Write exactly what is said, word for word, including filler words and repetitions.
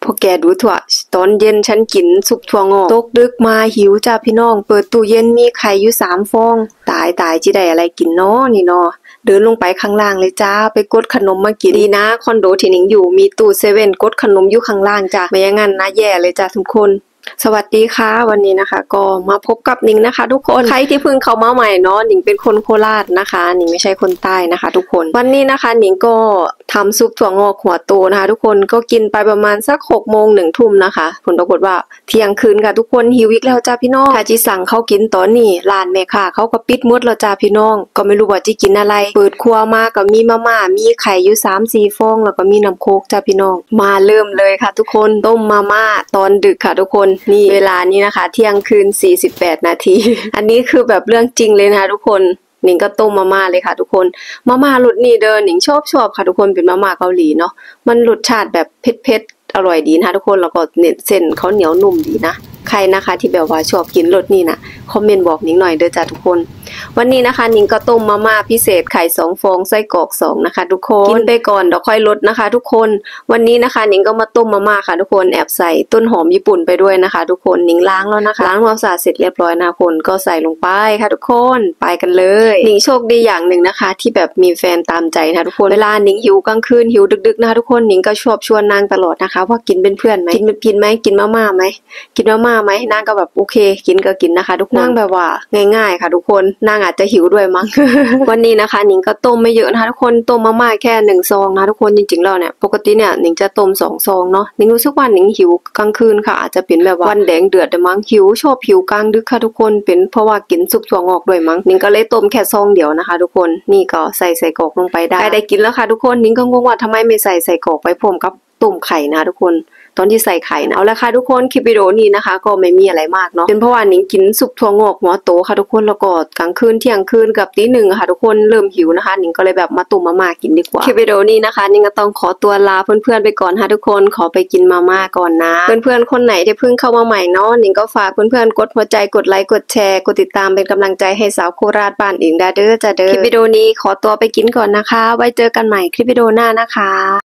พอแกดูถั่วตอนเย็นฉันกินซุปถั่วงอกตกดึกมาหิวจ้าพี่น้องเปิดตู้เย็นมีไข่อยู่สามฟองตายตายจิได้อะไรกินเนาะนี่เนาะเดินลงไปข้างล่างเลยจ้าไปกดขนมมากินดีนะคอนโดที่หนิงอยู่มีตู้เซเว่นกดขนมอยู่ข้างล่างจ้าไม่อย่างนั้นนะแย่เลยจ้าทุกคนสวัสดีค่ะวันนี้นะคะก็มาพบกับหนิงนะคะทุกคนใครที่เพิ่งเข้ามาใหม่เนาะหนิงเป็นคนโคราชนะคะหนิงไม่ใช่คนใต้นะคะทุกคนวันนี้นะคะหนิงก็ทำซุปถั่วงอกหัวโตนะคะทุกคนก็กินไปประมาณสักหกโมงหนึ่งทุ่มนะคะผลปรากฏว่าเที่ยงคืนค่ะทุกคนหิวอีกแล้วจ้าพี่น้องถ้าจิสั่งเขากินตอนนี้ร้านแม่ค่ะเขาก็ปิดหมดแล้วจ้าพี่น้องก็ไม่รู้ว่าจะกินอะไรเปิดครัวมาก็มีมาม่ามีไข่อยู่ สามสี่ ฟองแล้วก็มีน้ำโค้กจ้าพี่น้องมาเริ่มเลยค่ะทุกคนต้มมาม่าตอนดึกค่ะทุกคนนี่เวลานี้นะคะเที่ยงคืนสี่สิบแปดนาที อันนี้คือแบบเรื่องจริงเลยนะคะทุกคนหนิงก็ต้มมาม่าเลยค่ะทุกคนมาม่ารสนี่เดินหนิงชอบชอบค่ะทุกคนเป็นมาม่าเกาหลีเนาะมันรสชาติแบบเผ็ดๆอร่อยดีนะคะทุกคนแล้วก็เน็ตเส้นเขาเหนียวนุ่มดีนะใครนะคะที่แบบว่าชอบกินรสนี่นะคอมเมนต์บอกหนิงหน่อยเด้อจ้าทุกคนวันนี้นะคะหนิงก็ต้มมาม่าพิเศษไข่สองฟองไส้กรอกสองนะคะทุกคนกินไปก่อนเดี๋ยวค่อยลดนะคะทุกคนวันนี้นะคะหนิงก็มาต้มมาม่าค่ะทุกคนแอบใส่ต้นหอมญี่ปุ่นไปด้วยนะคะทุกคนหนิงล้างแล้วนะคะล้างความสะอาดเสร็จเรียบร้อยนะคนก็ใส่ลงไปค่ะทุกคนไปกันเลยหนิงโชคดีอย่างหนึ่งนะคะที่แบบมีแฟนตามใจนะทุกคนเวลาหนิงหิวกลางคืนหิวดึกๆนะคะทุกคนหนิงก็ชอบชวนนางตลอดนะคะว่ากินเป็นเพื่อนไหมกินกินไหมกินมาม่าไหมกินมาม่าไหมนางก็แบบโอเคกินก็กินนะคะทุกคนนางแบบว่าง่ายๆค่ะทุกคนนางอาจจะหิวด้วยมั้ง วันนี้นะคะหนิงก็ต้มไม่เยอะนะคะทุกคนต้มมาม่าแค่หนึ่งซองนะทุกคนจริงๆแล้วเนี่ยปกติเนี่ยหนิงจะต้มสองซองเนาะหนิงรู้สึกว่าหนิงหิวกลางคืนค่ะอาจจะเป็นแบบวันแดงเดือดมั้งหิวชอบหิวกลางดึกค่ะทุกคนเป็นเพราะว่ากินซุปถั่วงอกด้วยมั้งหนิงก็เลยต้มแค่ซองเดียวนะคะทุกคนนี่ก็ใส่ใส่กรอกลงไปได้ได้กินแล้วค่ะทุกคนหนิงก็งงว่าทำไมไม่ใส่ใส่กรอกไปพร้อมกับต้มไข่นะทุกคนตอนที่ใส่ไข่นะเอาละค่ะทุกคนคลิปวิดีโอนี้นะคะก็ไม่มีอะไรมากเนาะเป็นเพราะว่าหนิงกินซุปถั่วงอกหัวโตค่ะทุกคนแล้วก็กลางคืนเที่ยงคืนกับตีหนึ่งค่ะทุกคนเริ่มหิวนะคะหนิงก็เลยแบบมาตุ่มมาม่ากินดีกว่าคลิปวิดีโอนี้นะคะหนิงก็ต้องขอตัวลาเพื่อนๆไปก่อนค่ะทุกคนขอไปกินมาม่าก่อนนะเพื่อนๆคนไหนที่เพิ่งเข้ามาใหม่เนาะหนิงก็ฝากเพื่อนๆกดหัวใจกดไลค์กดแชร์กดติดตามเป็นกำลังใจให้สาวโคราชบ้านอิงดาเด้อจ้าเด้อคลิปวิดีโอนี้ขอตัวไปกินก่อนนะคะไว้เจอกันใหม่คลิปวิดีโอหน้านะคะ